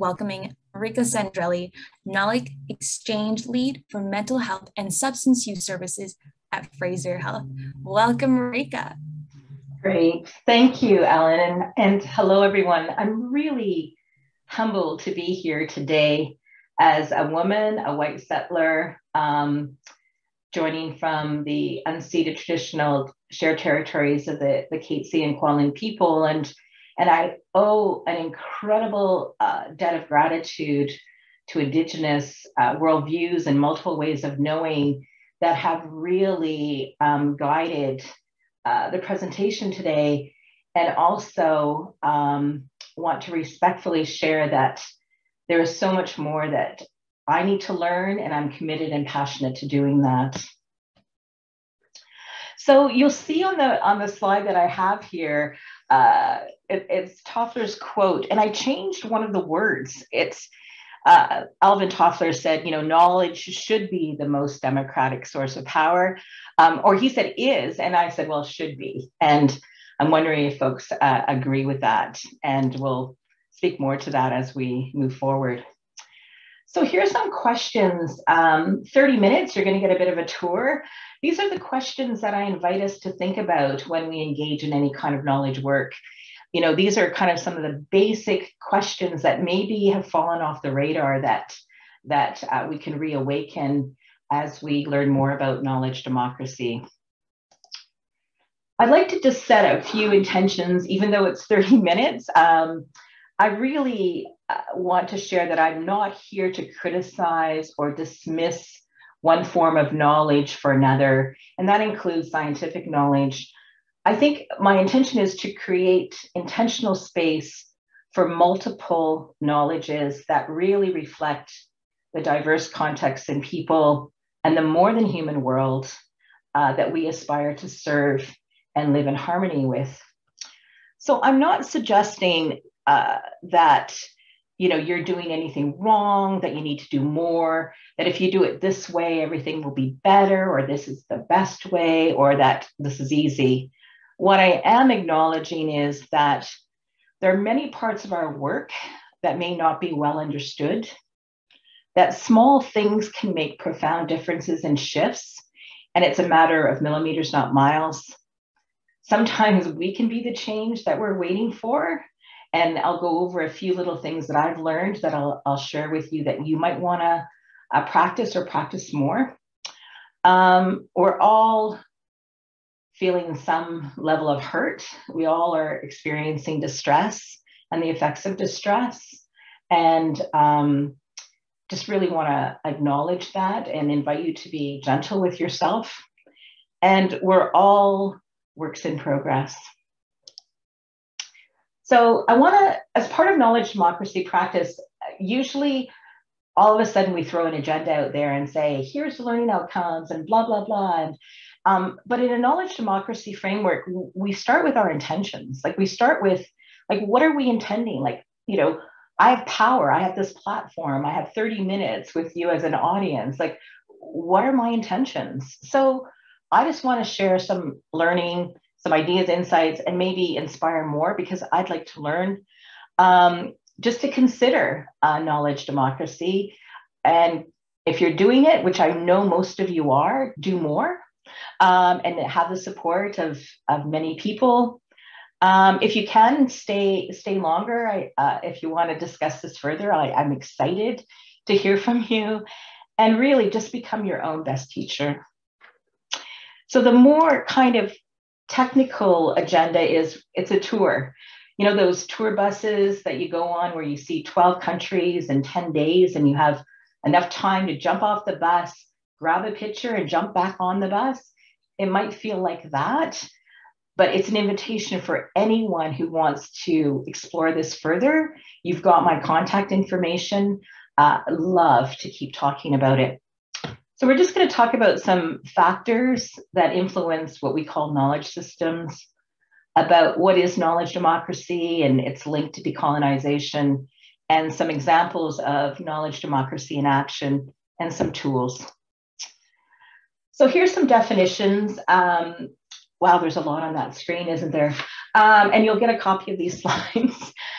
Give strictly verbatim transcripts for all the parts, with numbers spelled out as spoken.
welcoming Marika Sandrelli, Knowledge Exchange Lead for Mental Health and Substance Use Services at Fraser Health. Welcome, Marika. Great. Thank you, Ellen. And, and hello, everyone. I'm really humbled to be here today as a woman, a white settler, um, joining from the unceded traditional shared territories of the, the Katzie and Kwalin people. And, and I owe an incredible uh, debt of gratitude to Indigenous uh, worldviews and multiple ways of knowing that have really um, guided Uh, the presentation today, and also um, want to respectfully share that there is so much more that I need to learn, and I'm committed and passionate to doing that. So you'll see on the on the slide that I have here, uh, it, it's Toffler's quote, and I changed one of the words. It's Uh, Alvin Toffler said, you know, knowledge should be the most democratic source of power, um, or he said is, and I said, well, should be. And I'm wondering if folks uh, agree with that, and we'll speak more to that as we move forward. So here's some questions. Um, thirty minutes, you're going to get a bit of a tour. These are the questions that I invite us to think about when we engage in any kind of knowledge work. You know, these are kind of some of the basic questions that maybe have fallen off the radar that, that uh, we can reawaken as we learn more about knowledge democracy. I'd like to just set a few intentions, even though it's thirty minutes. Um, I really uh, want to share that I'm not here to criticize or dismiss one form of knowledge for another, and that includes scientific knowledge. I think my intention is to create intentional space for multiple knowledges that really reflect the diverse contexts and people and the more than human world uh, that we aspire to serve and live in harmony with. So I'm not suggesting uh, that you know, you're doing anything wrong, that you need to do more, that if you do it this way, everything will be better, or this is the best way, or that this is easy. What I am acknowledging is that there are many parts of our work that may not be well understood, that small things can make profound differences and shifts, and it's a matter of millimeters, not miles. Sometimes we can be the change that we're waiting for, and I'll go over a few little things that I've learned that I'll, I'll share with you that you might want to uh, practice or practice more. Um, we're all feeling some level of hurt. We all are experiencing distress and the effects of distress, and um, just really want to acknowledge that and invite you to be gentle with yourself. And we're all works in progress. So I want to, as part of knowledge democracy practice, usually all of a sudden we throw an agenda out there and say, here's the learning outcomes and blah, blah, blah. And, um, but in a knowledge democracy framework, we start with our intentions. Like we start with, like, what are we intending? Like, you know, I have power, I have this platform, I have thirty minutes with you as an audience. Like, what are my intentions? So I just want to share some learning, some ideas, insights, and maybe inspire more, because I'd like to learn, um, just to consider uh, knowledge democracy. And if you're doing it, which I know most of you are, do more, um, and have the support of, of many people. Um, if you can, stay, stay longer. I, uh, if you want to discuss this further, I, I'm excited to hear from you, and really just become your own best teacher. So the more kind of technical agenda is, it's a tour. You know, those tour buses that you go on where you see twelve countries in ten days, and you have enough time to jump off the bus, grab a picture, and jump back on the bus. It might feel like that, but it's an invitation for anyone who wants to explore this further. You've got my contact information. Uh, love to keep talking about it. So we're just going to talk about some factors that influence what we call knowledge systems, about what is knowledge democracy and its link to decolonization, and some examples of knowledge democracy in action, and some tools. So here's some definitions. Um, wow, there's a lot on that screen, isn't there? Um, and you'll get a copy of these slides.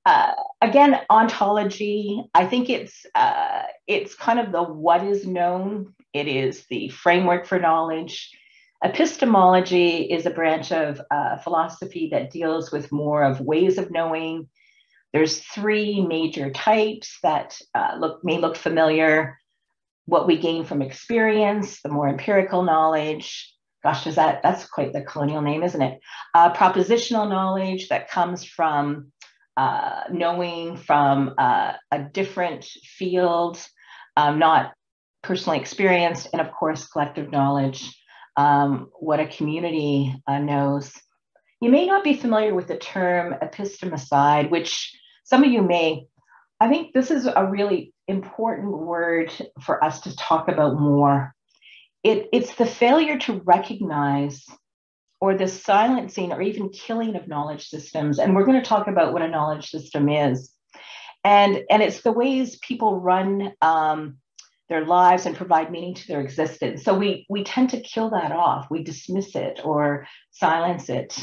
Uh, again, ontology, I think it's uh, it's kind of the what is known. It is the framework for knowledge. Epistemology is a branch of uh, philosophy that deals with more of ways of knowing. There's three major types that uh, look may look familiar. What we gain from experience, the more empirical knowledge. Gosh, does that, that's quite the colonial name, isn't it? Uh, propositional knowledge that comes from uh, knowing from uh, a different field, um, not personally experienced, and of course, collective knowledge, um, what a community uh, knows. You may not be familiar with the term epistemicide, which some of you may. I think this is a really important word for us to talk about more. It, it's the failure to recognize or the silencing or even killing of knowledge systems. And we're going to talk about what a knowledge system is. And, and it's the ways people run um, their lives and provide meaning to their existence. So we, we tend to kill that off. We dismiss it or silence it.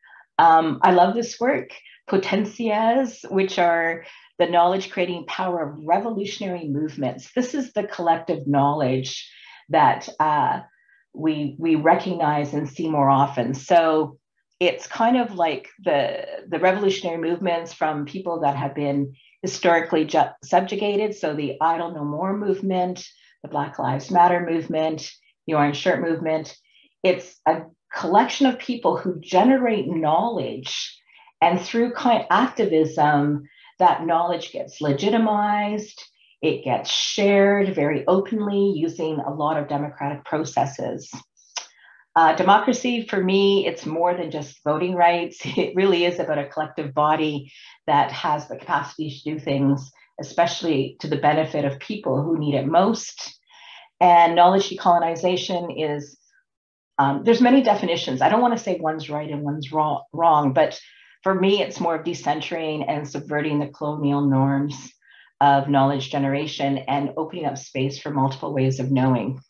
Um, I love this work, potencias, which are the knowledge creating power of revolutionary movements. This is the collective knowledge that uh, we, we recognize and see more often. So it's kind of like the, the revolutionary movements from people that have been historically ju- subjugated. So the Idle No More movement, the Black Lives Matter movement, the Orange Shirt movement. It's a collection of people who generate knowledge, and through kind of activism, that knowledge gets legitimized, it gets shared very openly using a lot of democratic processes. Uh, democracy, for me, it's more than just voting rights. It really is about a collective body that has the capacity to do things, especially to the benefit of people who need it most. And knowledge decolonization is, um, there's many definitions. I don't want to say one's right and one's wrong, wrong, but for me, it's more of decentering and subverting the colonial norms of knowledge generation and opening up space for multiple ways of knowing.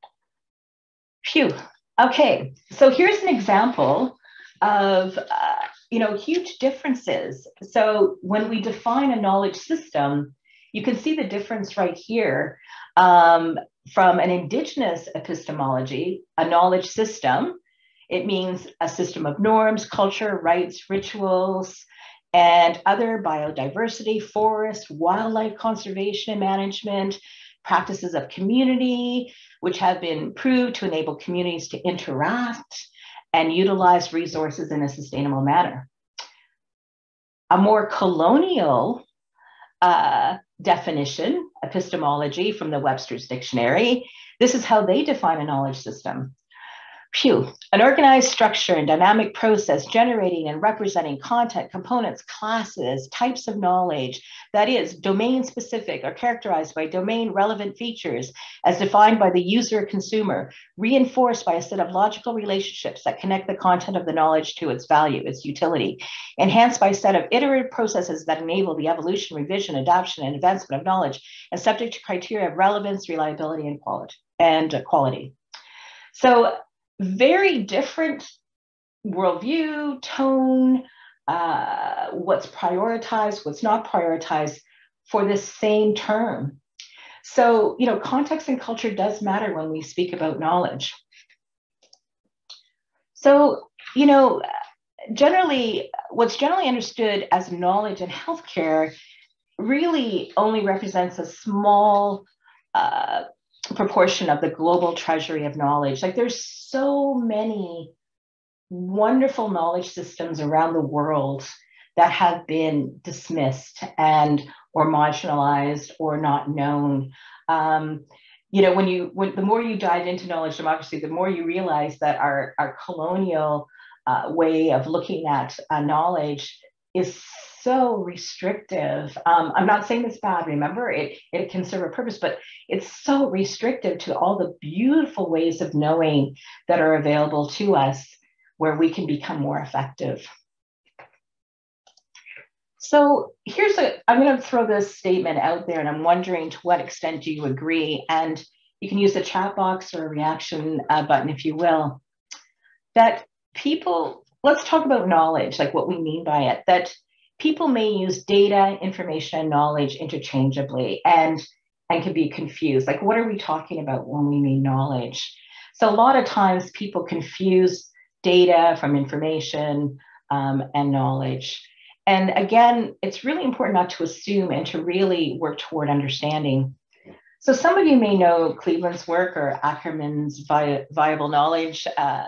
Phew. Okay, so here's an example of uh, you know, huge differences. So when we define a knowledge system, you can see the difference right here. Um, from an indigenous epistemology, a knowledge system, it means a system of norms, culture, rites, rituals, and other biodiversity, forest, wildlife conservation and management, practices of community, which have been proved to enable communities to interact and utilize resources in a sustainable manner. A more colonial uh, definition, epistemology from the Webster's Dictionary, this is how they define a knowledge system. Phew. An organized structure and dynamic process generating and representing content, components, classes, types of knowledge that is domain specific or characterized by domain relevant features as defined by the user or consumer, reinforced by a set of logical relationships that connect the content of the knowledge to its value, its utility, enhanced by a set of iterative processes that enable the evolution, revision, adoption, and advancement of knowledge, and subject to criteria of relevance, reliability, and quality. And quality. So very different worldview, tone, uh, what's prioritized, what's not prioritized for this same term. So, you know, context and culture does matter when we speak about knowledge. So, you know, generally, what's generally understood as knowledge in healthcare really only represents a small uh, proportion of the global treasury of knowledge. Like there's so many wonderful knowledge systems around the world that have been dismissed and or marginalized or not known. Um, you know, when you when the more you dive into knowledge democracy, the more you realize that our our colonial uh, way of looking at uh, knowledge is so restrictive. Um, I'm not saying it's bad, remember, it, it can serve a purpose, but it's so restrictive to all the beautiful ways of knowing that are available to us where we can become more effective. So here's a, I'm gonna throw this statement out there and I'm wondering to what extent do you agree? And you can use the chat box or a reaction uh, button if you will, that people, let's talk about knowledge, like what we mean by it, that people may use data, information, and knowledge interchangeably and, and can be confused. Like, what are we talking about when we mean knowledge? So a lot of times people confuse data from information um, and knowledge. And again, it's really important not to assume and to really work toward understanding. So some of you may know Cleveland's work or Ackerman's vi viable knowledge uh,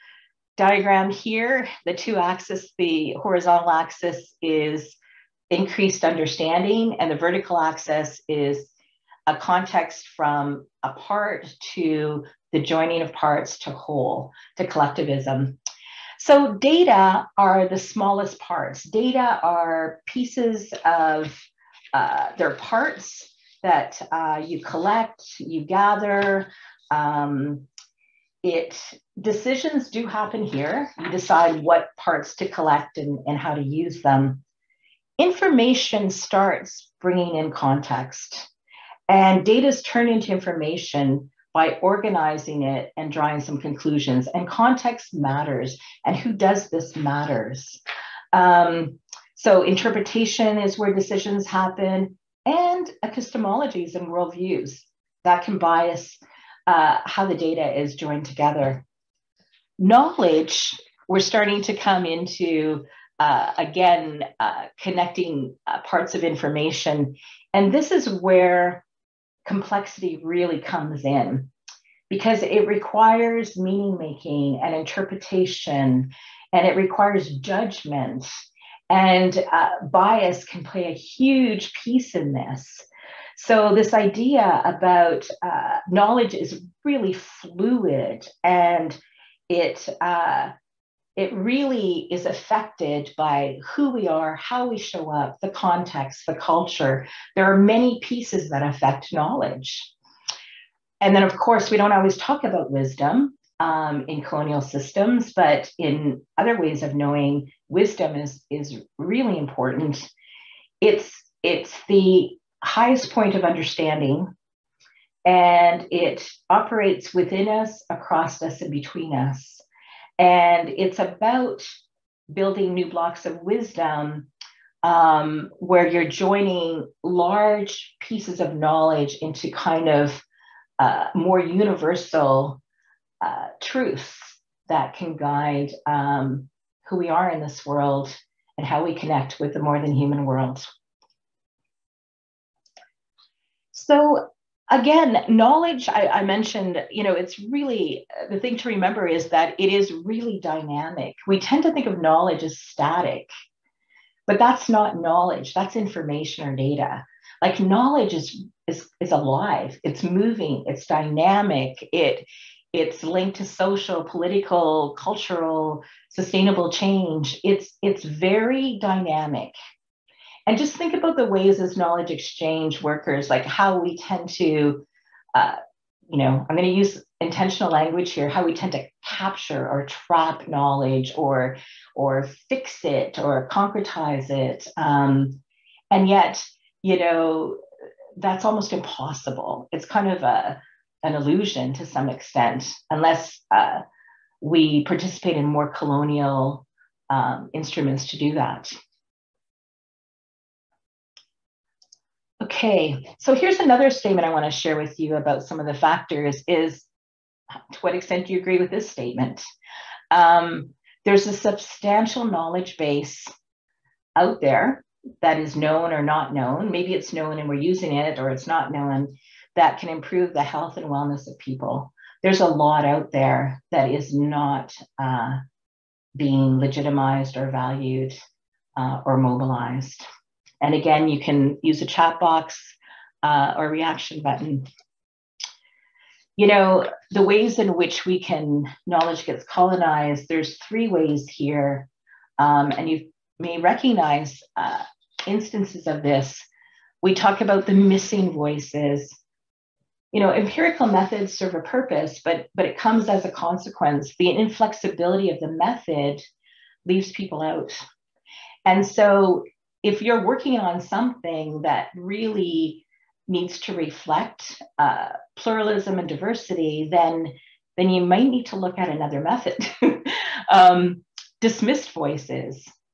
diagram here. The two axes, the horizontal axis is increased understanding, and the vertical axis is a context from a part to the joining of parts to whole, to collectivism. So data are the smallest parts. Data are pieces of, uh, they're parts that uh, you collect, you gather. Um, it decisions do happen here. You decide what parts to collect and, and how to use them. Information starts bringing in context, and data is turned into information by organizing it and drawing some conclusions. And context matters, and who does this matters. Um, so interpretation is where decisions happen, and epistemologies and worldviews that can bias uh, how the data is joined together. Knowledge, we're starting to come into, uh, again, uh, connecting uh, parts of information. And this is where complexity really comes in, because it requires meaning making and interpretation, and it requires judgment. And uh, bias can play a huge piece in this. So this idea about uh, knowledge is really fluid, and it, uh, it really is affected by who we are, how we show up, the context, the culture. There are many pieces that affect knowledge. And then, of course, we don't always talk about wisdom um, in colonial systems, but in other ways of knowing, wisdom is, is really important. It's, it's the highest point of understanding, and it operates within us, across us, and between us. And it's about building new blocks of wisdom um, where you're joining large pieces of knowledge into kind of uh, more universal uh, truths that can guide um, who we are in this world and how we connect with the more than human world. So again, knowledge, I, I mentioned, you know, it's really, the thing to remember is that it is really dynamic. We tend to think of knowledge as static, but that's not knowledge, that's information or data. Like knowledge is, is, is alive, it's moving, it's dynamic, it, it's linked to social, political, cultural, sustainable change. It's, it's very dynamic. And just think about the ways as knowledge exchange workers, like how we tend to, uh, you know, I'm going to use intentional language here, how we tend to capture or trap knowledge or, or fix it or concretize it. Um, and yet, you know, that's almost impossible. It's kind of a, an illusion to some extent, unless uh, we participate in more colonial um, instruments to do that. Okay, so here's another statement I want to share with you about some of the factors is, to what extent do you agree with this statement? Um, there's a substantial knowledge base out there that is known or not known. Maybe it's known and we're using it, or it's not known, that can improve the health and wellness of people. There's a lot out there that is not uh, being legitimized or valued uh, or mobilized. And again, you can use a chat box uh, or reaction button. You know, the ways in which we can, knowledge gets colonized, there's three ways here. Um, and you may recognize uh, instances of this. We talk about the missing voices. You know, empirical methods serve a purpose, but, but it comes as a consequence. The inflexibility of the method leaves people out. And so if you're working on something that really needs to reflect uh, pluralism and diversity, then, then you might need to look at another method. um, dismissed voices,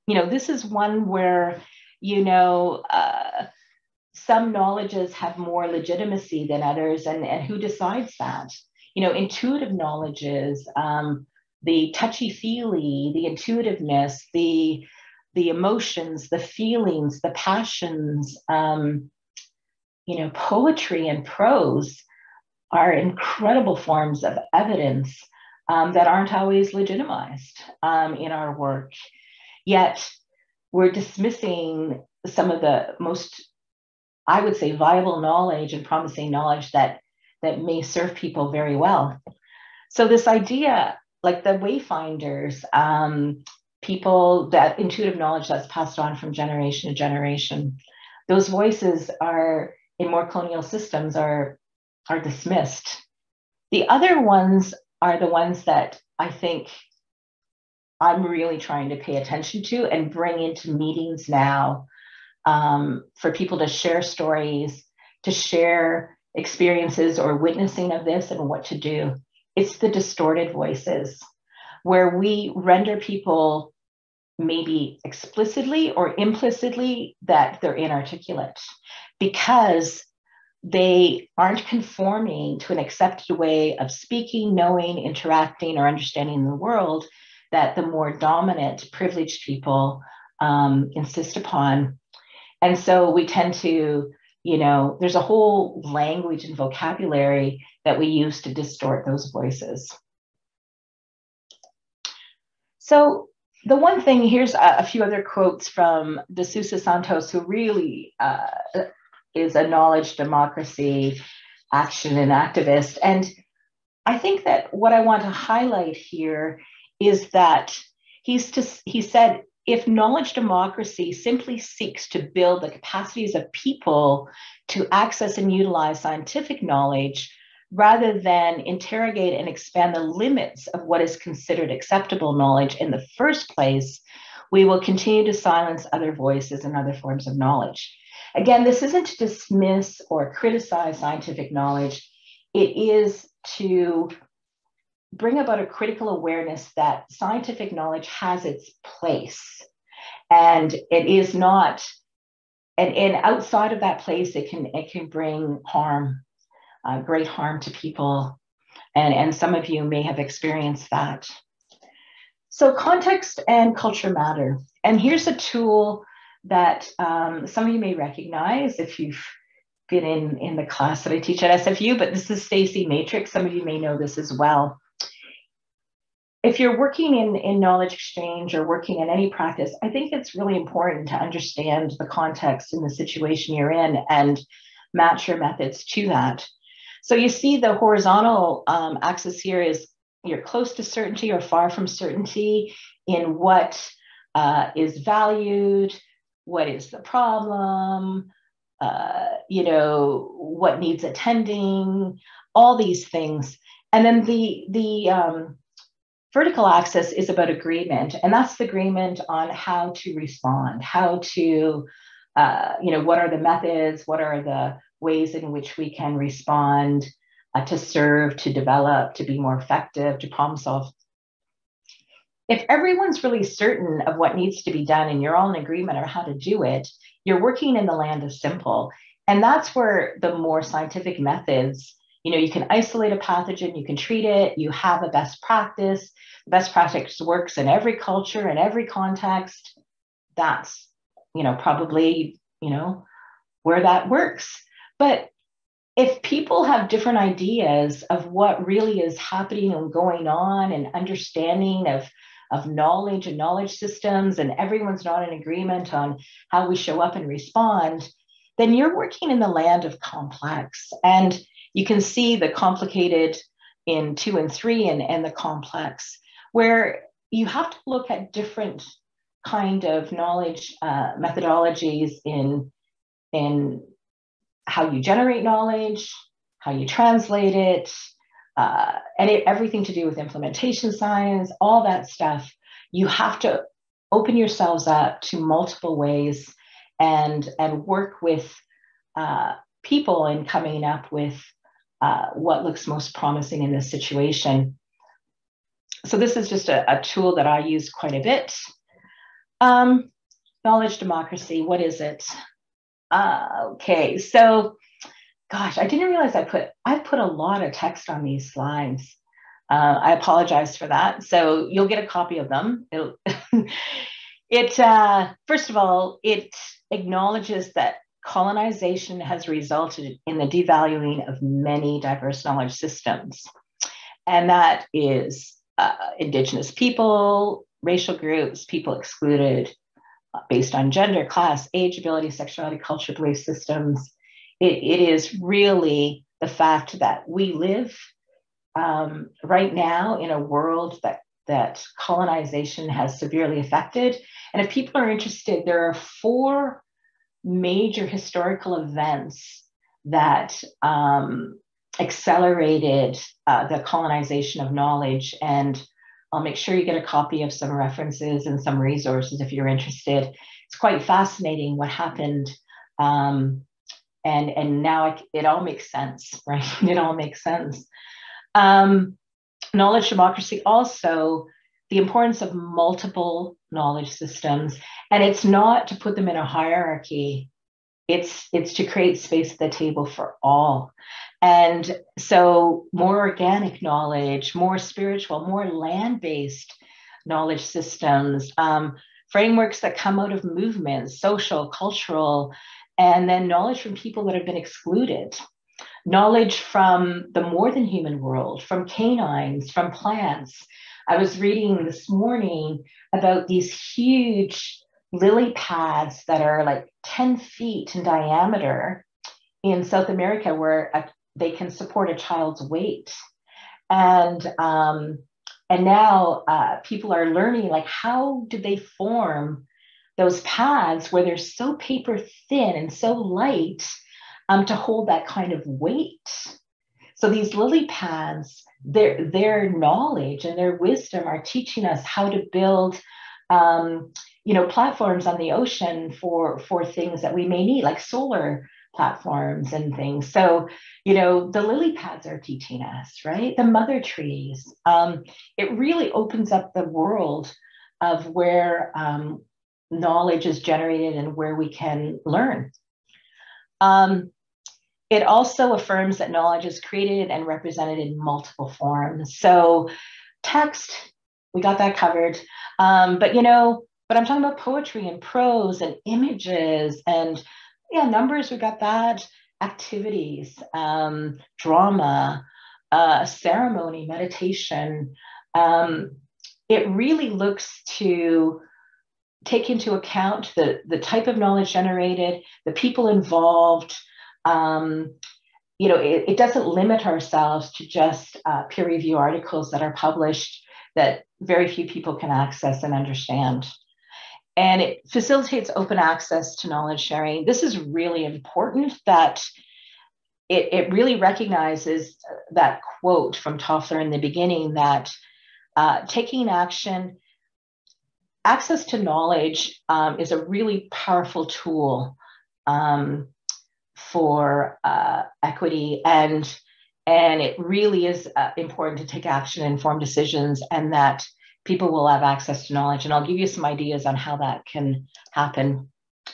you know, this is one where, you know, uh, some knowledges have more legitimacy than others, and, and who decides that? You know, intuitive knowledges, um, the touchy-feely, the intuitiveness, the, the emotions, the feelings, the passions, um, you know, poetry and prose are incredible forms of evidence um, that aren't always legitimized um, in our work. Yet we're dismissing some of the most, I would say, viable knowledge and promising knowledge that, that may serve people very well. So this idea, like the wayfinders, um, people, that intuitive knowledge that's passed on from generation to generation, those voices are, in more colonial systems, are, are dismissed. The other ones are the ones that I think I'm really trying to pay attention to and bring into meetings now, um, for people to share stories, to share experiences or witnessing of this and what to do. It's the distorted voices, where we render people maybe explicitly or implicitly that they're inarticulate because they aren't conforming to an accepted way of speaking, knowing, interacting, or understanding the world that the more dominant, privileged people um, insist upon. And so we tend to, you know, there's a whole language and vocabulary that we use to distort those voices. So the one thing, here's a, a few other quotes from De Sousa Santos, who really uh, is a knowledge democracy action and activist. And I think that what I want to highlight here is that he's to, he said, if knowledge democracy simply seeks to build the capacities of people to access and utilize scientific knowledge, rather than interrogate and expand the limits of what is considered acceptable knowledge in the first place, we will continue to silence other voices and other forms of knowledge. Again, this isn't to dismiss or criticize scientific knowledge. It is to bring about a critical awareness that scientific knowledge has its place, and it is not, and, and outside of that place, it can, it can bring harm, uh, great harm to people. And, and some of you may have experienced that. So context and culture matter. And here's a tool that um, some of you may recognize if you've been in, in the class that I teach at S F U, but this is Stacy Matrix. Some of you may know this as well. If you're working in, in knowledge exchange or working in any practice, I think it's really important to understand the context and the situation you're in and match your methods to that. So you see the horizontal um, axis here is you're close to certainty or far from certainty in what uh, is valued, what is the problem, uh, you know, what needs attending, all these things. And then the, the um, vertical axis is about agreement, and that's the agreement on how to respond, how to, uh, you know, what are the methods, what are the ways in which we can respond uh, to serve, to develop, to be more effective, to problem solve. If everyone's really certain of what needs to be done and you're all in agreement on how to do it, you're working in the land of simple. And that's where the more scientific methods, you know, you can isolate a pathogen, you can treat it, you have a best practice. Best practice works in every culture, in every context. That's, you know, probably, you know, where that works. But if people have different ideas of what really is happening and going on and understanding of, of knowledge and knowledge systems, and everyone's not in agreement on how we show up and respond, then you're working in the land of complex. And you can see the complicated in two and three and, and the complex, where you have to look at different kind of knowledge uh, methodologies in, in how you generate knowledge, how you translate it, uh, and it, everything to do with implementation science, all that stuff. You have to open yourselves up to multiple ways and, and work with uh, people in coming up with uh, what looks most promising in this situation. So this is just a, a tool that I use quite a bit. Um, knowledge democracy, what is it? Uh, okay, so gosh, I didn't realize I put I put a lot of text on these slides. Uh, I apologize for that. So you'll get a copy of them. It'll, it uh, first of all, it acknowledges that colonization has resulted in the devaluing of many diverse knowledge systems, and that is uh, Indigenous people, racial groups, people excluded based on gender, class, age, ability, sexuality, culture, belief systems. It, it is really the fact that we live um, right now in a world that, that colonization has severely affected. And if people are interested, there are four major historical events that um, accelerated uh, the colonization of knowledge. And I'll make sure you get a copy of some references and some resources if you're interested. It's quite fascinating what happened. Um, and, and now it, it all makes sense, right? It all makes sense. Um, knowledge democracy also, the importance of multiple knowledge systems. And it's not to put them in a hierarchy. It's, it's to create space at the table for all. And so more organic knowledge, more spiritual, more land-based knowledge systems, um, frameworks that come out of movements, social, cultural, and then knowledge from people that have been excluded, knowledge from the more than human world, from canines, from plants. I was reading this morning about these huge lily pads that are like ten feet in diameter in South America, where a, they can support a child's weight. And um, and now uh, people are learning, like, how did they form those pads where they're so paper thin and so light um, to hold that kind of weight? So these lily pads, their, their knowledge and their wisdom are teaching us how to build um, you know, platforms on the ocean for, for things that we may need, like solar platforms and things. So, you know, the lily pads are teaching us, right? The mother trees. Um, it really opens up the world of where um, knowledge is generated and where we can learn. Um, it also affirms that knowledge is created and represented in multiple forms. So text, we got that covered. Um, but, you know, but I'm talking about poetry and prose and images and, yeah, numbers, we got that, activities, um, drama, uh, ceremony, meditation. Um, it really looks to take into account the, the type of knowledge generated, the people involved. Um, you know, it, it doesn't limit ourselves to just uh, peer review articles that are published that very few people can access and understand. And it facilitates open access to knowledge sharing. This is really important, that it, it really recognizes that quote from Toffler in the beginning, that uh, taking action, access to knowledge um, is a really powerful tool um, for uh, equity, and, and it really is uh, important to take action and inform decisions, and that people will have access to knowledge. And I'll give you some ideas on how that can happen.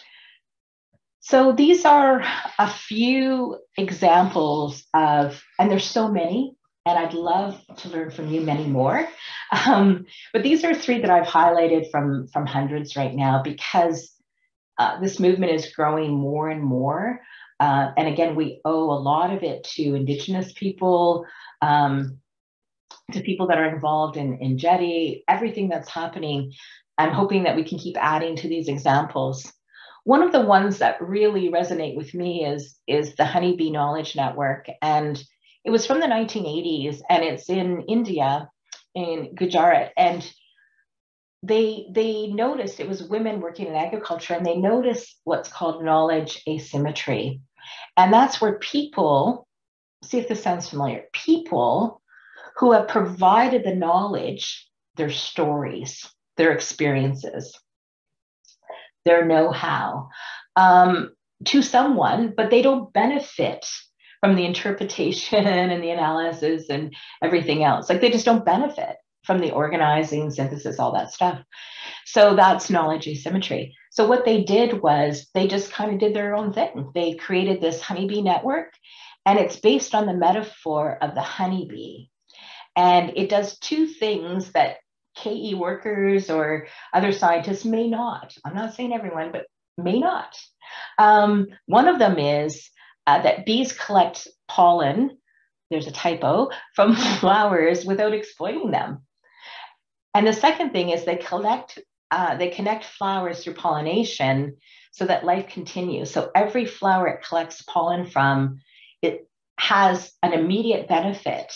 So these are a few examples of, and there's so many, and I'd love to learn from you many more. Um, but these are three that I've highlighted from, from hundreds right now, because uh, this movement is growing more and more. Uh, and again, we owe a lot of it to Indigenous people, um, to people that are involved in, in Jetty, everything that's happening. I'm hoping that we can keep adding to these examples. One of the ones that really resonate with me is, is the Honeybee Knowledge Network. And it was from the nineteen eighties, and it's in India, in Gujarat. And they, they noticed, it was women working in agriculture, and they noticed what's called knowledge asymmetry. And that's where people, see if this sounds familiar, people who have provided the knowledge, their stories, their experiences, their know-how um, to someone, but they don't benefit from the interpretation and the analysis and everything else. Like, they just don't benefit. from the organizing, synthesis, all that stuff. So that's knowledge asymmetry. So what they did was they just kind of did their own thing. They created this honeybee network, and it's based on the metaphor of the honeybee. And it does two things that K E workers or other scientists may not. I'm not saying everyone, but may not. Um, one of them is uh, that bees collect pollen, there's a typo, from flowers without exploiting them. And the second thing is they collect, uh, they connect flowers through pollination so that life continues. So every flower it collects pollen from, it has an immediate benefit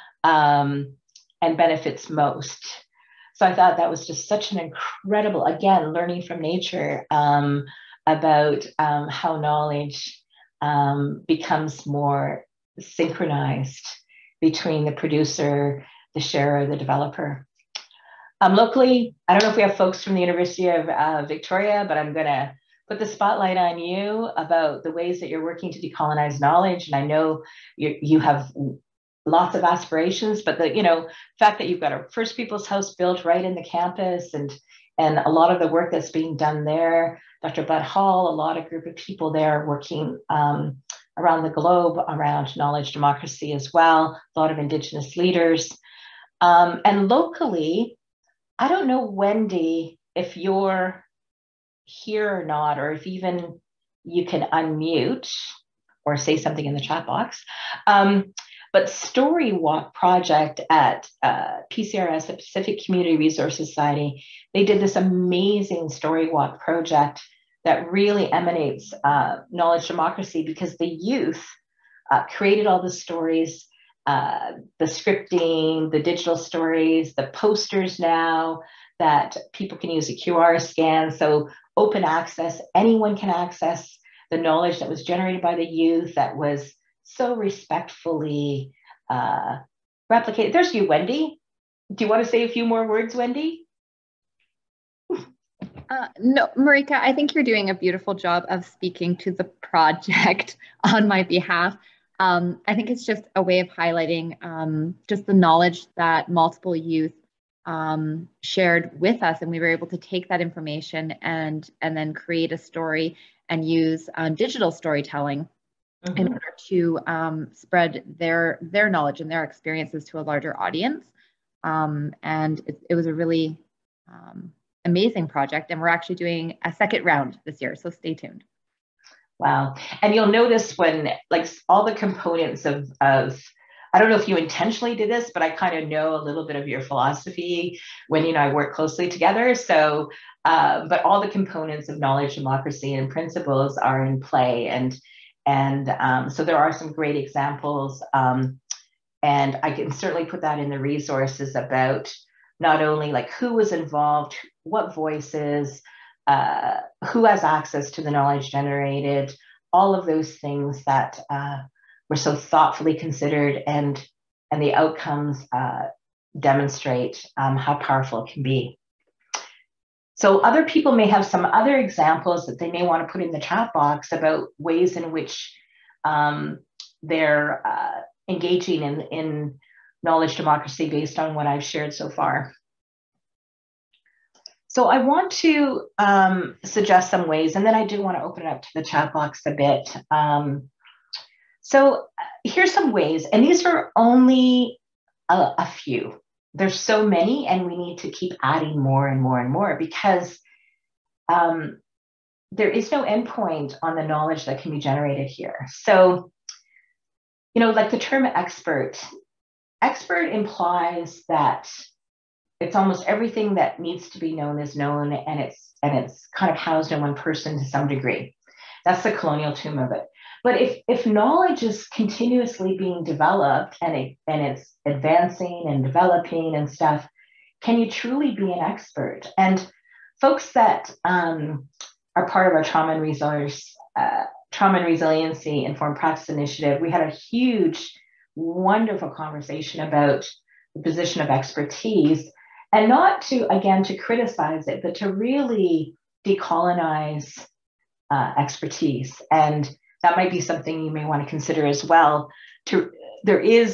um, and benefits most. So I thought that was just such an incredible, again, learning from nature um, about um, how knowledge um, becomes more synchronized between the producer, the sharer, the developer. Um, locally, I don't know if we have folks from the University of uh, Victoria, but I'm going to put the spotlight on you about the ways that you're working to decolonize knowledge. And I know you, you have lots of aspirations, but the you know fact that you've got a First Peoples House built right in the campus, and and a lot of the work that's being done there, Doctor Bud Hall, a lot of group of people there working um, around the globe around knowledge democracy as well, a lot of Indigenous leaders. Um, and locally, I don't know, Wendy, if you're here or not, or if even you can unmute or say something in the chat box. Um, but Story Walk Project at uh, P C R S, the Pacific Community Resource Society, they did this amazing Story Walk project that really emanates uh, knowledge democracy, because the youth uh, created all the stories, uh, the scripting, the digital stories, the posters now that people can use a Q R scan. So open access, anyone can access the knowledge that was generated by the youth that was so respectfully uh, replicated. There's you, Wendy. Do you want to say a few more words, Wendy? Uh, no, Marika, I think you're doing a beautiful job of speaking to the project on my behalf. Um, I think it's just a way of highlighting um, just the knowledge that multiple youth um, shared with us, and we were able to take that information and and then create a story and use um, digital storytelling mm-hmm. in order to um, spread their their knowledge and their experiences to a larger audience. Um, and it, it was a really um, amazing project, and we're actually doing a second round this year, so stay tuned. Wow. And you'll notice when, like, all the components of, of I don't know if you intentionally did this, but I kind of know a little bit of your philosophy when you and I work closely together. So, uh, but all the components of knowledge, democracy, and principles are in play. And, and um, so there are some great examples. Um, and I can certainly put that in the resources about not only like who was involved, what voices, uh, who has access to the knowledge generated, all of those things that uh, were so thoughtfully considered, and, and the outcomes uh, demonstrate um, how powerful it can be. So other people may have some other examples that they may want to put in the chat box about ways in which um, they're uh, engaging in, in knowledge democracy based on what I've shared so far. So I want to um, suggest some ways, and then I do want to open it up to the chat box a bit. Um, so here's some ways, and these are only a, a few. There's so many, and we need to keep adding more and more and more, because um, there is no endpoint on the knowledge that can be generated here. So, you know, like the term expert, expert implies that it's almost everything that needs to be known is known, and it's and it's kind of housed in one person to some degree. That's the colonial tomb of it. But if if knowledge is continuously being developed and it and it's advancing and developing and stuff, can you truly be an expert? And folks that um, are part of our trauma and resource, uh, trauma and resiliency informed practice initiative, we had a huge, wonderful conversation about the position of expertise. And not to, again, to criticize it, but to really decolonize uh, expertise. And that might be something you may want to consider as well. To, there is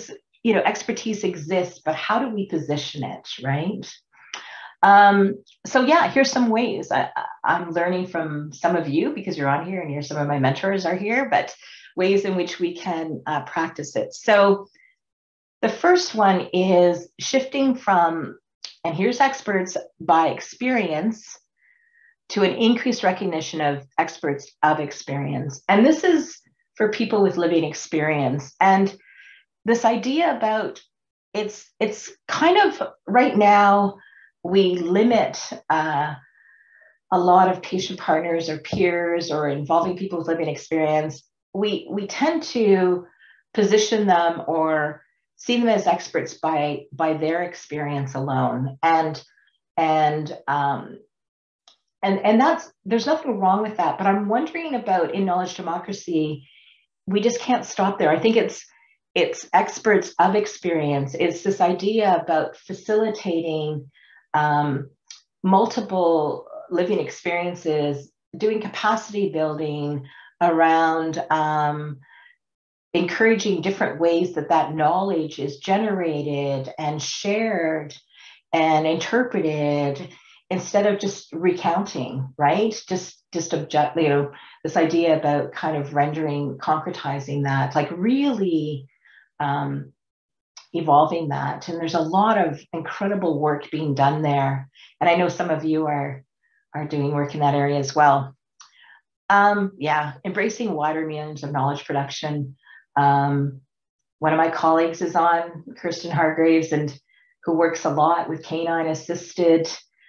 you know, expertise exists, but how do we position it, right? Um, so yeah, here's some ways. I, I'm learning from some of you because you're on here, and here some of my mentors are here, but ways in which we can uh, practice it. So the first one is shifting from, and here's experts by experience, to an increased recognition of experts of experience. And this is for people with living experience. And this idea about it's, it's kind of right now, we limit uh, a lot of patient partners or peers or involving people with living experience. We, we tend to position them or see them as experts by, by their experience alone. And, and, um, and, and that's, there's nothing wrong with that, but I'm wondering about in knowledge democracy, we just can't stop there. I think it's, it's experts of experience. It's this idea about facilitating um, multiple living experiences, doing capacity building around um, encouraging different ways that that knowledge is generated and shared and interpreted instead of just recounting, right? Just, just object, you know, this idea about kind of rendering, concretizing that, like really um, evolving that. And there's a lot of incredible work being done there. And I know some of you are, are doing work in that area as well. Um, yeah, embracing wider means of knowledge production. Um, one of my colleagues is on, Kirsten Hargraves, and who works a lot with canine assisted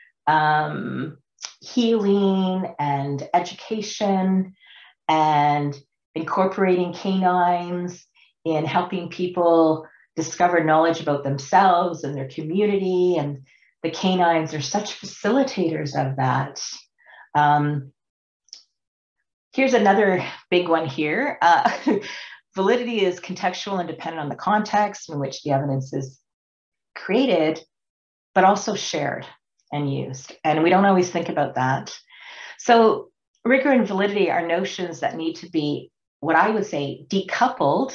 um, healing and education and incorporating canines in helping people discover knowledge about themselves and their community. And the canines are such facilitators of that. Um, here's another big one here. Uh, validity is contextual and dependent on the context in which the evidence is created, but also shared and used. And we don't always think about that. So rigor and validity are notions that need to be, what I would say, decoupled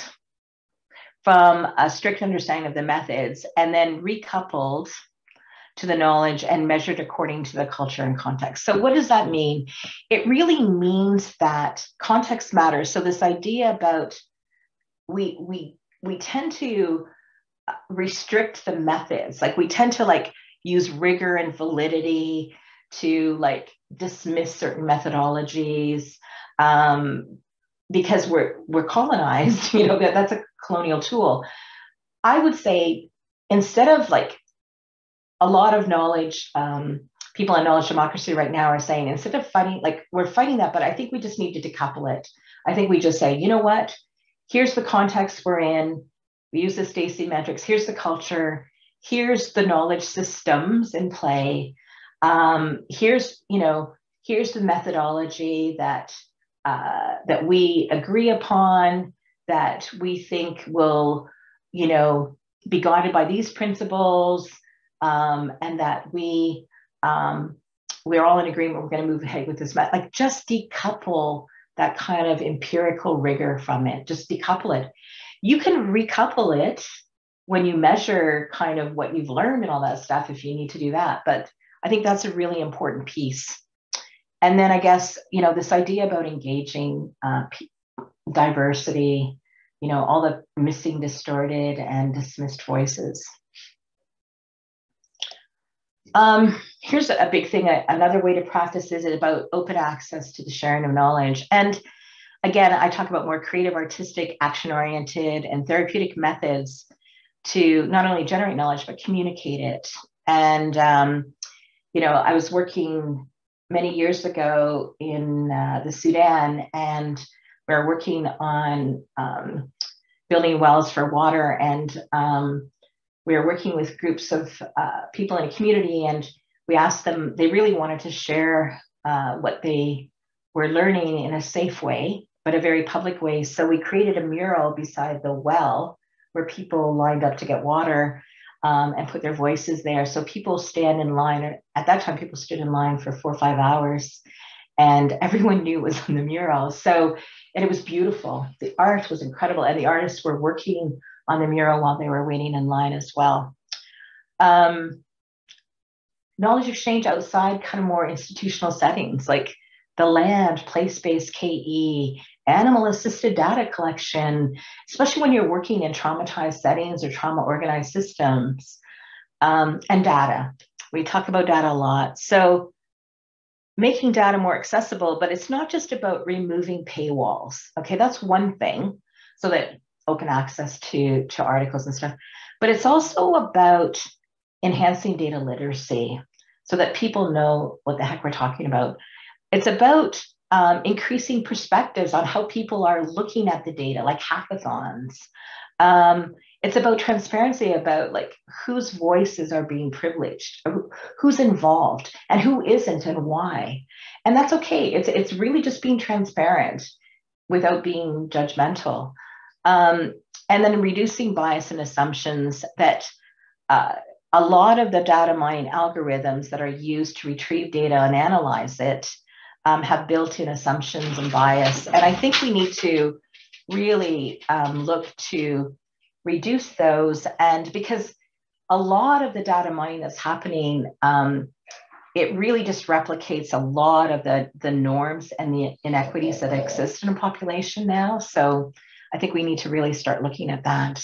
from a strict understanding of the methods and then recoupled to the knowledge and measured according to the culture and context. So what does that mean? It really means that context matters. So this idea about we we we tend to restrict the methods. Like we tend to like use rigor and validity to like dismiss certain methodologies um, because we're we're colonized. You know, that that's a colonial tool. I would say instead of like a lot of knowledge, um, people in knowledge democracy right now are saying, instead of fighting, like we're fighting that, but I think we just need to decouple it. I think we just say, you know what, here's the context we're in. We use the Stacy metrics. Here's the culture. Here's the knowledge systems in play. Um, here's, you know, here's the methodology that uh, that we agree upon, that we think will, you know, be guided by these principles. Um, and that we, um, we're all in agreement, we're going to move ahead with this, like just decouple that kind of empirical rigor from it, just decouple it. You can recouple it when you measure kind of what you've learned and all that stuff, if you need to do that. But I think that's a really important piece. And then I guess, you know, this idea about engaging uh, diversity, you know, all the missing, distorted, and dismissed voices. Um, here's a big thing. Another way to practice is about open access to the sharing of knowledge. And again, I talk about more creative, artistic, action-oriented, and therapeutic methods to not only generate knowledge, but communicate it. And, um, you know, I was working many years ago in uh, the Sudan, and we were working on um, building wells for water. And um, we were working with groups of uh, people in a community, and we asked them, they really wanted to share uh, what they were learning in a safe way, but a very public way. So we created a mural beside the well where people lined up to get water um, and put their voices there. So people stand in line. At that time, people stood in line for four or five hours, and everyone knew it was on the mural. So, and it was beautiful. The art was incredible. And the artists were working on the mural while they were waiting in line as well. Um, knowledge exchange outside kind of more institutional settings, like the land, place-based K E, animal-assisted data collection, especially when you're working in traumatized settings or trauma-organized systems, um, and data. We talk about data a lot. So making data more accessible, but it's not just about removing paywalls. Okay, that's one thing, so that open access to, to articles and stuff, but it's also about enhancing data literacy so that people know what the heck we're talking about. It's about um, increasing perspectives on how people are looking at the data, like hackathons. Um, it's about transparency about like whose voices are being privileged, who's involved and who isn't and why. And that's okay. It's, it's really just being transparent without being judgmental. Um, and then reducing bias and assumptions that uh, a lot of the data mining algorithms that are used to retrieve data and analyze it um, have built-in assumptions and bias. And I think we need to really um, look to reduce those. And because a lot of the data mining that's happening, um, it really just replicates a lot of the, the norms and the inequities that exist in a population now. So I think we need to really start looking at that.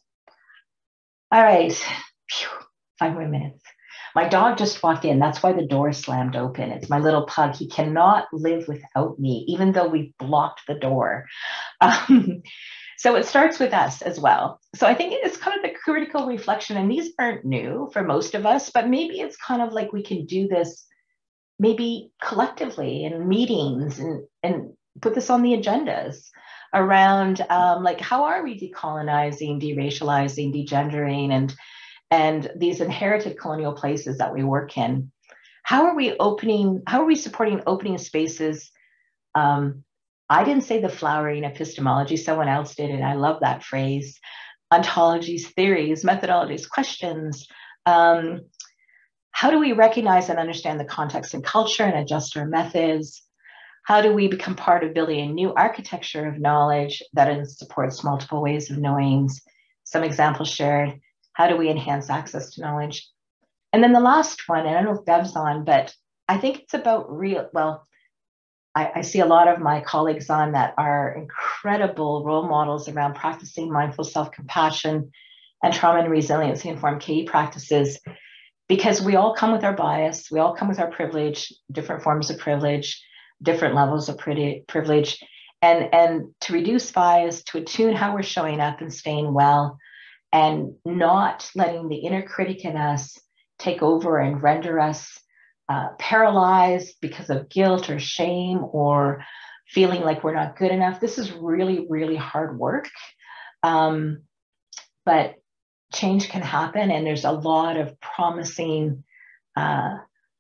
All right, Phew. Five more minutes. My dog just walked in. That's why the door slammed open. It's my little pug. He cannot live without me, even though we've blocked the door. Um, so it starts with us as well. So I think it's kind of the critical reflection, and these aren't new for most of us, but maybe it's kind of like we can do this maybe collectively in meetings and, and put this on the agendas around um, like, how are we decolonizing, deracializing, degendering, and and these inherited colonial places that we work in? How are we opening, how are we supporting opening spaces? Um, I didn't say the flowering epistemology, someone else did, and I love that phrase. Ontologies, theories, methodologies, questions. Um, how do we recognize and understand the context and culture and adjust our methods? How do we become part of building a new architecture of knowledge that supports multiple ways of knowing? Some examples shared. How do we enhance access to knowledge? And then the last one, and I don't know if Bev's on, but I think it's about real, well, I, I see a lot of my colleagues on that are incredible role models around practicing mindful self-compassion and trauma and resiliency informed K E practices, because we all come with our bias, we all come with our privilege, different forms of privilege, different levels of privilege, and, and to reduce bias, to attune how we're showing up and staying well, and not letting the inner critic in us take over and render us uh, paralyzed because of guilt or shame or feeling like we're not good enough. This is really, really hard work, um, but change can happen, and there's a lot of promising uh,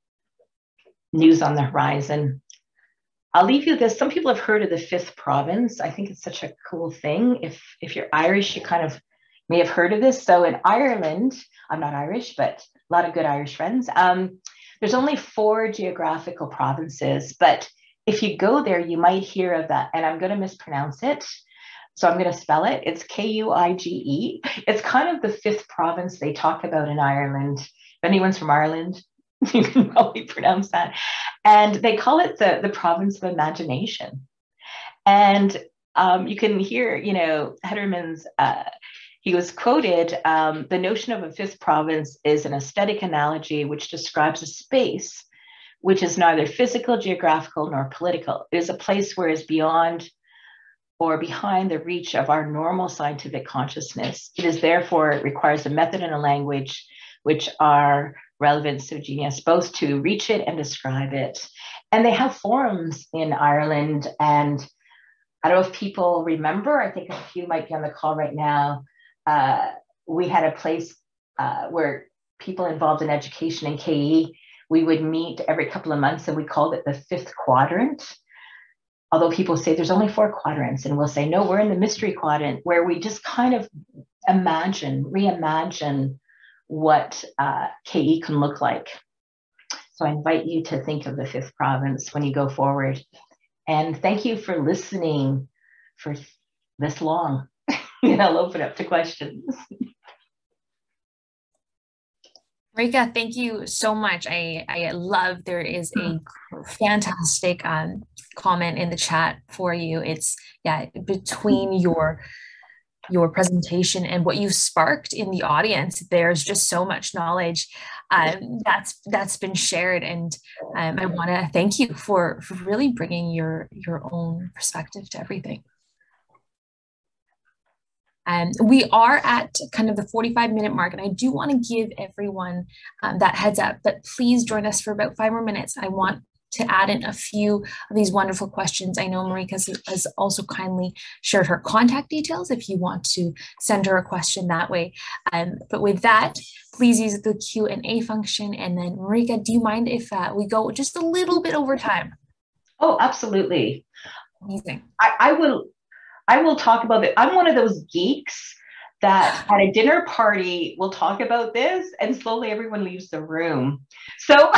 news on the horizon. I'll leave you this. Some people have heard of the fifth province. I think it's such a cool thing. If, if you're Irish, you kind of may have heard of this. So in Ireland, I'm not Irish, but a lot of good Irish friends. Um, there's only four geographical provinces, but if you go there, you might hear of that. And I'm going to mispronounce it, so I'm going to spell it. It's K U I G E. It's kind of the fifth province they talk about in Ireland. If anyone's from Ireland, you can probably pronounce that. And they call it the, the province of imagination. And um, you can hear, you know, Hederman's, uh, he was quoted, um, the notion of a fifth province is an aesthetic analogy which describes a space which is neither physical, geographical, nor political. It is a place where it's beyond or behind the reach of our normal scientific consciousness. It is therefore, it requires a method and a language which are relevant to genius, both to reach it and describe it. And they have forums in Ireland, and I don't know if people remember, I think a few might be on the call right now. Uh, we had a place uh, where people involved in education and K E, we would meet every couple of months, and we called it the fifth quadrant. Although people say there's only four quadrants, and we'll say, no, we're in the mystery quadrant, where we just kind of imagine, reimagine what uh, K E can look like. So I invite you to think of the fifth province when you go forward. And thank you for listening for this long. and I'll open up to questions. Marika, thank you so much. I, I love there is a fantastic um, comment in the chat for you. It's, yeah, between your your presentation and what you sparked in the audience, there's just so much knowledge um, that's that's been shared, and um, I want to thank you for, for really bringing your your own perspective to everything. Um, we are at kind of the forty-five minute mark, and I do want to give everyone um, that heads up, but please join us for about five more minutes. I want to add in a few of these wonderful questions. I know Marika has also kindly shared her contact details if you want to send her a question that way. Um, but with that, please use the Q and A function. And then Marika, do you mind if uh, we go just a little bit over time? Oh, absolutely. Amazing. I, I will I will talk about it. I'm one of those geeks that at a dinner party will talk about this and slowly everyone leaves the room. So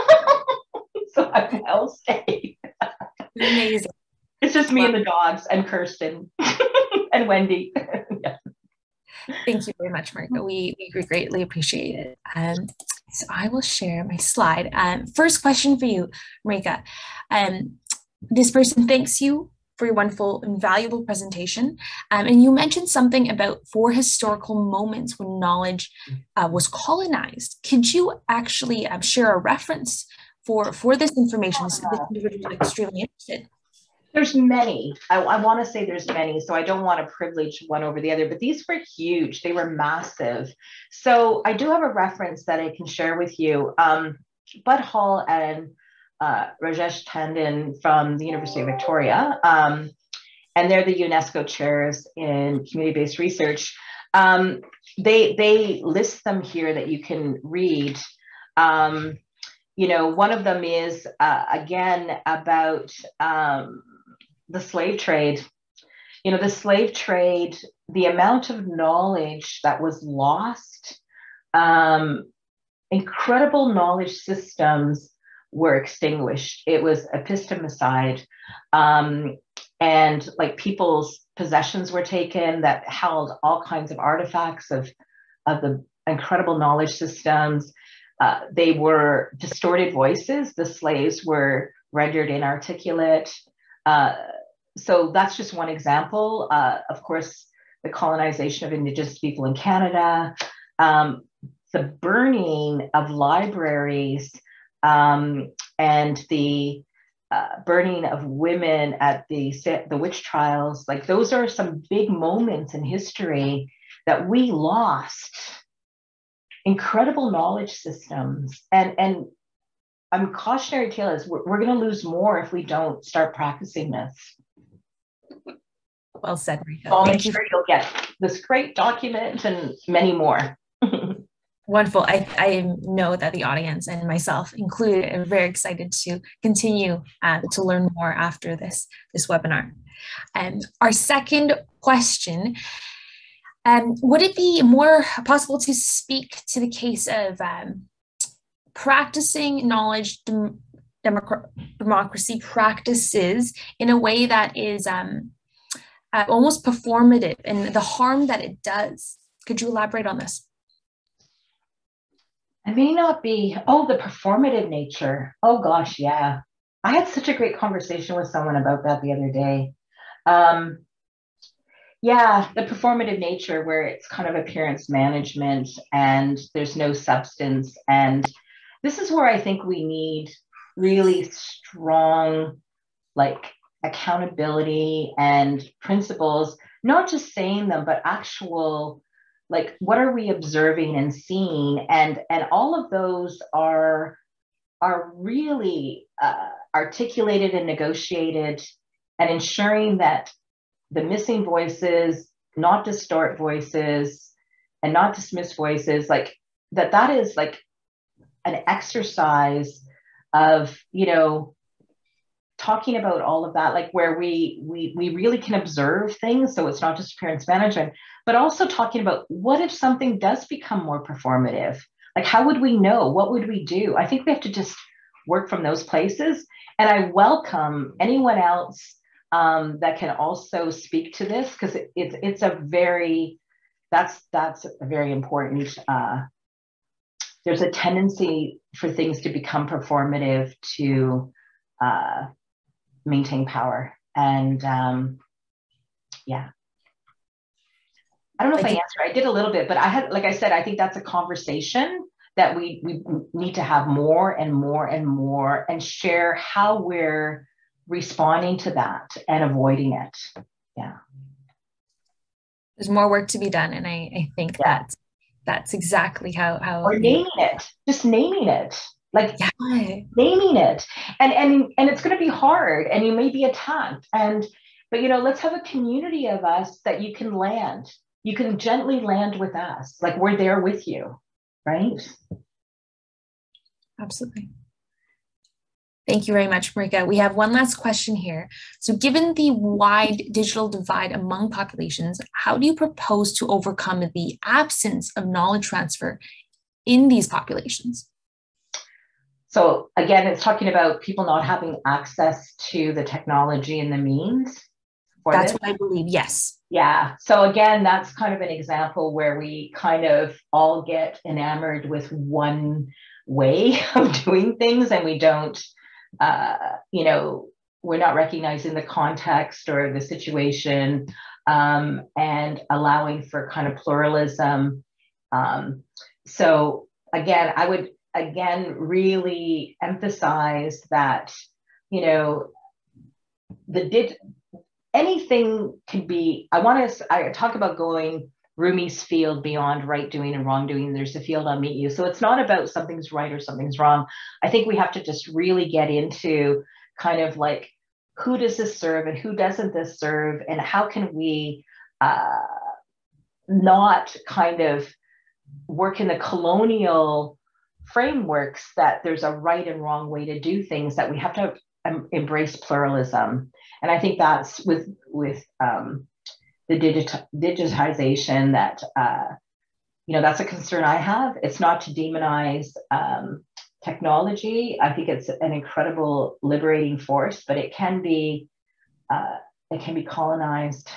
So I will stay. Amazing. It's just me well, and the dogs and Kirsten and Wendy. Yeah. Thank you very much, Marika. We, we greatly appreciate it. Um, so I will share my slide. Um, first question for you, Marika. Um, this person thanks you for your wonderful and valuable presentation. Um, and you mentioned something about four historical moments when knowledge uh, was colonized. Could you actually um, share a reference for for this information, so this individual is extremely interested? There's many. I, I want to say there's many, so I don't want to privilege one over the other, but these were huge. They were massive. So I do have a reference that I can share with you. Um, Bud Hall and uh, Rajesh Tandon from the University of Victoria, um, and they're the UNESCO chairs in community-based research. Um, they, they list them here that you can read. Um, You know, one of them is, uh, again, about um, the slave trade. You know, the slave trade, the amount of knowledge that was lost, um, incredible knowledge systems were extinguished. It was epistemocide. Um, and like people's possessions were taken that held all kinds of artifacts of, of the incredible knowledge systems. Uh, they were distorted voices. The slaves were rendered inarticulate. Uh, so that's just one example. Uh, of course, the colonization of Indigenous people in Canada, um, the burning of libraries, um, and the uh, burning of women at the, the witch trials. Like those are some big moments in history that we lost. Incredible knowledge systems, and and I'm cautionary tale is we're, we're going to lose more if we don't start practicing this. Well said, Rita. So I'll make sure you'll get this great document and many more. Wonderful. I, I know that the audience and myself included are very excited to continue uh, to learn more after this this webinar. And um, our second question. Um, would it be more possible to speak to the case of um, practicing knowledge dem democ democracy practices in a way that is um, uh, almost performative and the harm that it does? Could you elaborate on this? I may not be, oh, the performative nature. Oh gosh, yeah. I had such a great conversation with someone about that the other day. Um, Yeah, the performative nature where it's kind of appearance management and there's no substance. And this is where I think we need really strong, like, accountability and principles, not just saying them, but actual, like, what are we observing and seeing? And, and all of those are, are really uh, articulated and negotiated and ensuring that the missing voices, not distort voices and not dismiss voices, like that, that is like an exercise of, you know, talking about all of that, like where we, we, we really can observe things. So it's not just appearance management, but also talking about what if something does become more performative? Like, how would we know? What would we do? I think we have to just work from those places. And I welcome anyone else um, that can also speak to this, because it, it's it's a very that's that's a very important. Uh, there's a tendency for things to become performative to uh, maintain power, and um, yeah. I don't know if I answered. I did a little bit, but I had, like I said, I think that's a conversation that we we need to have more and more and more, and share how we're responding to that and avoiding it. Yeah. There's more work to be done, and I, I think yeah. that's that's exactly how how. Or naming it, just naming it, like yeah. naming it, and and and it's going to be hard, and you may be attacked, and but you know, let's have a community of us that you can land. You can gently land with us, like we're there with you, right? Absolutely. Thank you very much, Marika. We have one last question here. So given the wide digital divide among populations, how do you propose to overcome the absence of knowledge transfer in these populations? So again, it's talking about people not having access to the technology and the means. That's this. what I believe, yes. Yeah. So again, that's kind of an example where we kind of all get enamored with one way of doing things, and we don't, uh, you know, we're not recognizing the context or the situation, um, and allowing for kind of pluralism. Um, so again, I would again really emphasize that, you know, the did. Anything can be, I want to, I talk about going Rumi's field beyond right doing and wrong doing. There's a field I'll meet you. So it's not about something's right or something's wrong. I think we have to just really get into kind of like, who does this serve and who doesn't this serve? And how can we uh, not kind of work in the colonial frameworks that there's a right and wrong way to do things, that we have to um, embrace pluralism. And I think that's with with um, the digit, digitization that, uh, you know, that's a concern I have. It's not to demonize um, technology. I think it's an incredible liberating force, but it can be, uh, it can be colonized.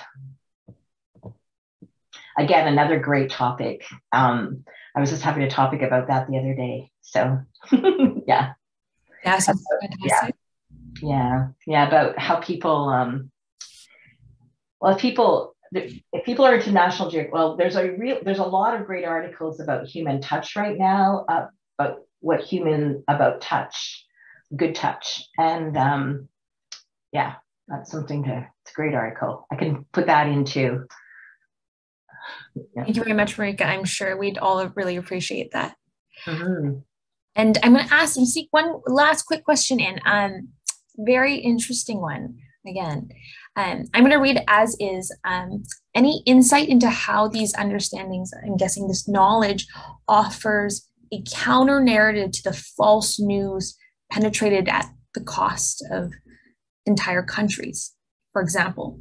Again, another great topic. Um, I was just having a topic about that the other day. So yeah. Yeah, sounds fantastic. Yeah. Yeah, yeah, about how people, um, well, if people, if people are into National Geographic, well, there's a real, there's a lot of great articles about human touch right now, uh, about what human, about touch, good touch, and um, yeah, that's something to, it's a great article. I can put that into. Yeah. Thank you very much, Marika. I'm sure we'd all really appreciate that. Mm-hmm. And I'm going to ask you, see, one last quick question in. Um, very interesting one again. Um, I'm going to read as is. Um, any insight into how these understandings, I'm guessing this knowledge, offers a counter narrative to the false news penetrated at the cost of entire countries, for example?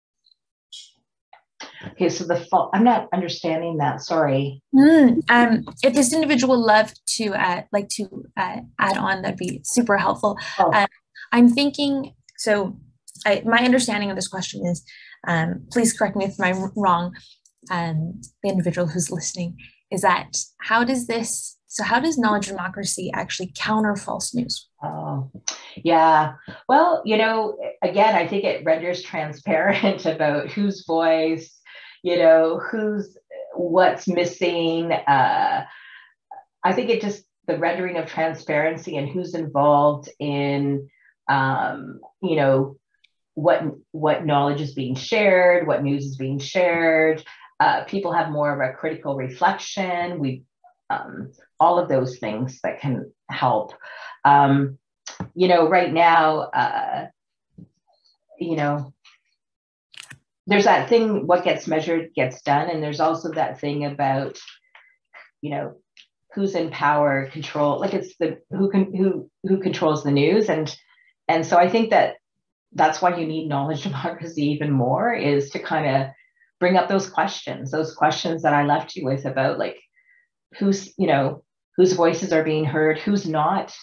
Okay, so the fault, I'm not understanding that, sorry. Mm, um, if this individual would love to uh, like to uh, add on, that'd be super helpful. Oh. Um, I'm thinking, so I, my understanding of this question is, um, please correct me if I'm wrong, um, the individual who's listening, is that how does this, so how does knowledge democracy actually counter false news? Oh, yeah. Well, you know, again, I think it renders transparent about whose voice, you know, who's, what's missing. Uh, I think it just, the rendering of transparency and who's involved in, um, you know, what, what knowledge is being shared, what news is being shared. Uh, people have more of a critical reflection. We, um, all of those things that can help. Um, you know, right now, uh, you know, there's that thing, what gets measured gets done. And there's also that thing about, you know, who's in power, control, like it's the, who can, who, who controls the news. And, and so I think that that's why you need knowledge democracy even more, is to kind of bring up those questions, those questions that I left you with about like, who's, you know, whose voices are being heard, who's not,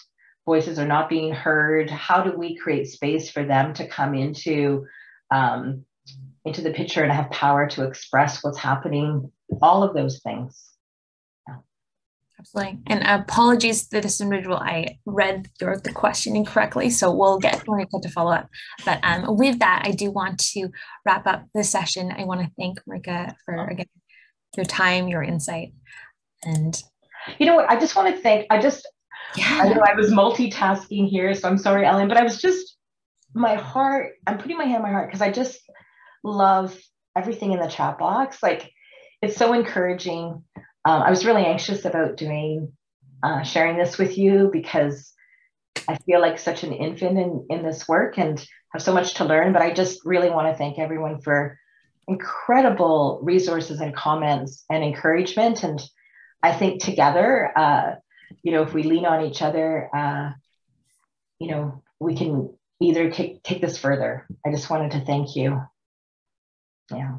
voices are not being heard? How do we create space for them to come into um, into the picture and have power to express what's happening? All of those things. Absolutely. And apologies to this individual. I read your the question incorrectly, so we'll get Marika to follow up. But um, with that, I do want to wrap up this session. I want to thank Marika for, again, your time, your insight. And you know what, I just want to thank, I just, yeah. I know I was multitasking here, so I'm sorry, Ellen, but I was just, my heart, I'm putting my hand on my heart because I just love everything in the chat box. Like, it's so encouraging. Um, I was really anxious about doing, uh, sharing this with you because I feel like such an infant in, in this work and have so much to learn, but I just really want to thank everyone for incredible resources and comments and encouragement. And I think together, uh, you know, if we lean on each other, uh, you know, we can either take, take this further. I just wanted to thank you. Yeah.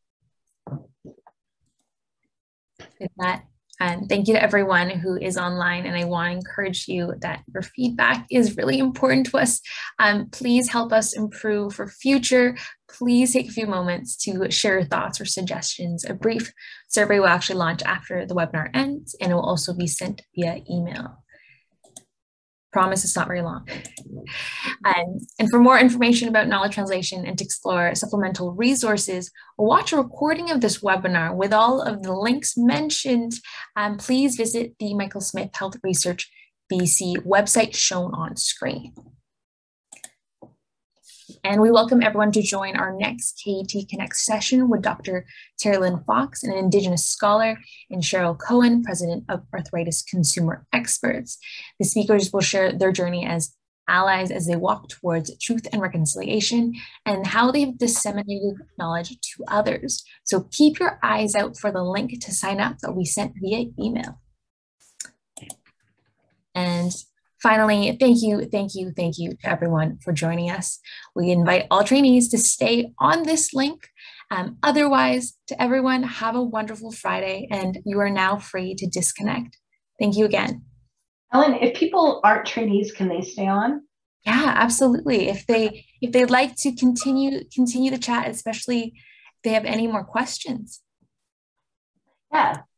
With that, and thank you to everyone who is online. And I want to encourage you that your feedback is really important to us. Um, please help us improve for future. Please take a few moments to share your thoughts or suggestions. A brief survey will actually launch after the webinar ends, and it will also be sent via email. Promise it's not very long. Um, and for more information about knowledge translation and to explore supplemental resources, or watch a recording of this webinar with all of the links mentioned, um, please visit the Michael Smith Health Research B C website shown on screen. And we welcome everyone to join our next K E T Connect session with Doctor Terry-Lynn Fox, an Indigenous scholar, and Cheryl Cohen, President of Arthritis Consumer Experts. The speakers will share their journey as allies as they walk towards truth and reconciliation and how they've disseminated knowledge to others. So keep your eyes out for the link to sign up that we sent via email. And finally, thank you, thank you, thank you to everyone for joining us. We invite all trainees to stay on this link. Um, otherwise, to everyone, have a wonderful Friday, and you are now free to disconnect. Thank you again. Ellen, if people aren't trainees, can they stay on? Yeah, absolutely. If they if they'd like to continue continue the chat, especially if they have any more questions. Yeah,